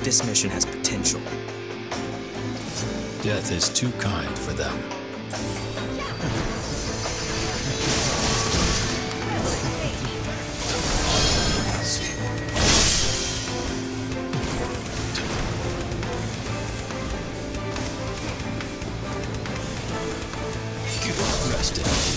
This mission has potential. Death is too kind for them. You are rested.